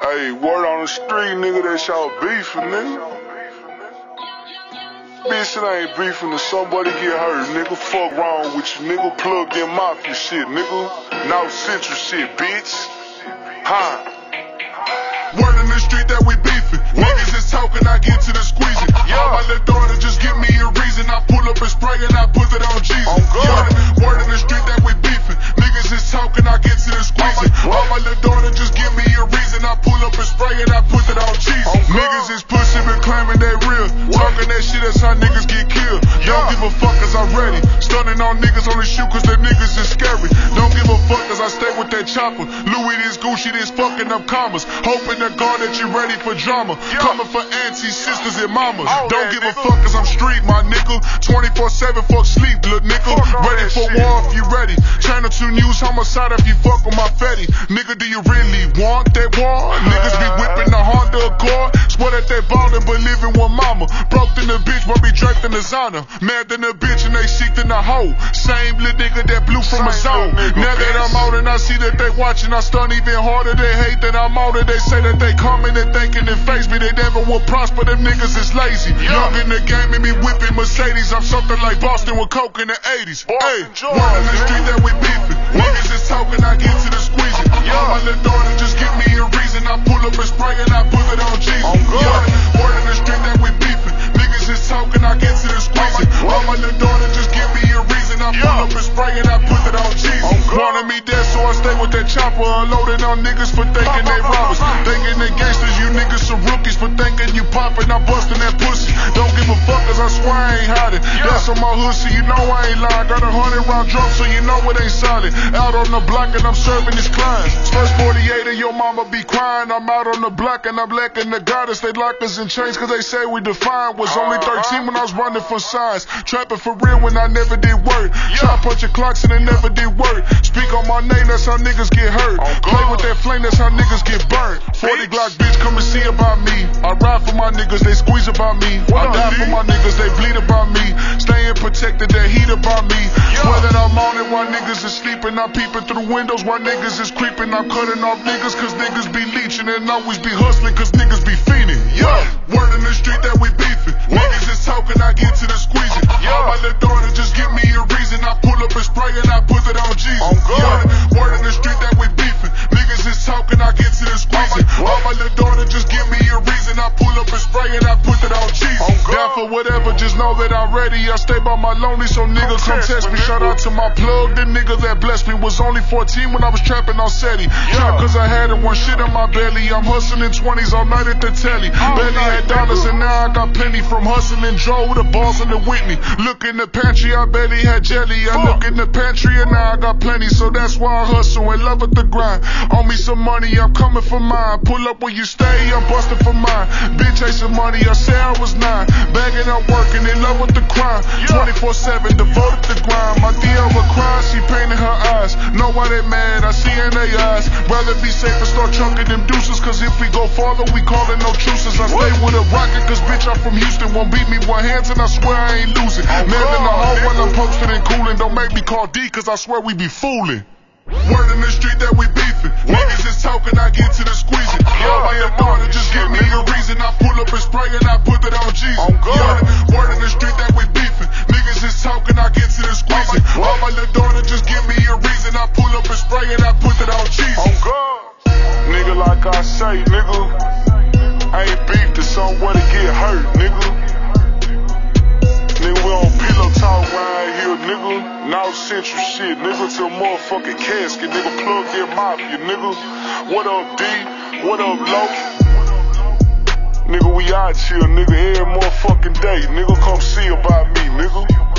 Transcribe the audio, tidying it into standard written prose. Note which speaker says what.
Speaker 1: Hey, word on the street, nigga, that y'all beefing, nigga. Bitch, it ain't beefing if somebody get hurt, nigga. Fuck wrong with you, nigga. Plugged in mafia shit, nigga. North Central shit, bitch. Huh?
Speaker 2: Word in the street that we beefing. Niggas is talking, I get to the squeezing. All my little daughter just give me a reason. I pull up and spray and I put it on Jesus. Word in the street that we beefing. Niggas is talking, I get to the squeezing. All my little daughter just give me a reason. I pull up and spray and I put it on Jesus. Niggas is pushing and claiming they real. Talking that shit, that's how niggas get killed. Don't give a fuck cause I'm ready. Stunning on niggas on the shoot cause the niggas is scary. Don't give a fuck cause I stay with that chopper. Louis this, Gucci this, fucking up commas. Hoping to God that you ready for drama. Coming for aunties, sisters, and mamas. Don't give a fuck cause I'm street, my nigga. 24/7, fuck sleep, little nigga. Ready for war if you ready. Channel 2 News, homicide if you fuck with my fatty. Nigga, do you really want that war? Niggas be whipping the Honda Accord. Swear that they ballin' but living with mama. Broke in the bitch but be draped in designer. Mad than the bitch and they seeked in the hoe. Same little nigga that blew from a zone. Now that I'm out and I see that they watching, I stun even harder. They hate that I'm out and they say that they coming and thinking it face me. They never will prosper, them niggas is lazy. Young in the game and me whipping Mercedes. I'm something like Boston with coke in the 80s. Hey, word in the street that we beefing. Niggas is talking, I get to the squeezing. All my little daughter just give me a reason. I pull up and spray and I put it on Jesus. Word in the street that we beefing. Niggas is talking, I get to the squeezing. All my little daughter just give me a reason. I pull up and spray and I put it on Jesus. Wanted me dead so I stay with that chopper. Unloaded on niggas for thinking they robbers. Thinking they gangsters, you niggas some rookies. For thinking you poppin', I'm bustin' that pussy. Don't give a fuck cause I swear I ain't hiding. That's on my hood so you know I ain't lying. Got 100 round drum so you know it ain't solid. Out on the block and I'm serving these clients. First 48 and your mama be crying. I'm out on the block and I'm lacking the goddess. They lock us in chains cause they say we defiant. Was only 13 when I was running for signs. Trapping for real when I never did work. Try punching clocks and it never did work. Speak on my name, that's how niggas get hurt. Play with that flame, that's how niggas get burnt. 40 Glock bitch, come and see about me. I ride for my niggas, they squeeze about me. I die for my niggas, they bleed about me. Staying protected, they heat about me. Swear that I'm on it while niggas is sleeping. I'm peeping through windows while niggas is creeping. I'm cutting off niggas cause niggas be leeching. And always be hustling cause niggas be fiending. Word in the street that we beefing. Niggas is talking, I get to the squeezing. All my little daughter just give me a reason. I pull up and spray and I put it on Jesus. Word in the street that we beefing. Niggas is talking, I get to the squeezing. All my little daughter just give me a reason. I pull up and spray and I put it on Jesus. Down for whatever, just know that I'm ready. I stay by my lonely, so niggas come test me. Shout out to my plug, the nigga that blessed me. Was only 14 when I was trapping on SETI. Trap cause I had it, one shit in my belly. I'm hustling 20s all night at the telly. Barely had dollars and now I got plenty. From hustling Joe with the balls in the Whitney. Look in the pantry, I barely had jelly. I look in the pantry and now I got plenty. So that's why I hustle and love at the grind. On me some money, I'm coming for mine. Pull up where you stay, I'm busting for mine. Been chasing money, I say I was 9. Bagging up working, in love with the crime. 24/7, devoted to grind. My deal with crime, she painted her eyes. Know why they mad, I see in their eyes. Rather be safe and start chunking them deuces. Cause if we go farther, we call it no truces. I stay with a rocket cause bitch I'm from Houston. Won't beat me with hands and I swear I ain't losing. Nailed in the hole while I'm posted and cooling. Don't make me call D cause I swear we be fooling. Word in the street that we beefing. Niggas is talking, I get to the squeezing. All my little daughter just give me a reason. I pull up and spray and I put it on Jesus. Word in the street that we beefing. Niggas is talking, I get to the squeezing. All my little daughter just give me a reason. I pull up and spray and I put it on Jesus.
Speaker 1: Nigga, like I say, nigga, I ain't beef to somewhere to get hurt, nigga. Nigga, we on pillow talk right here, nigga. North Central shit, nigga, to a motherfucking casket, nigga. Plugged in mafia, nigga. What up, D? What up, Loki? Nigga, we out here, nigga, every motherfucking day. Nigga, come see about me, nigga.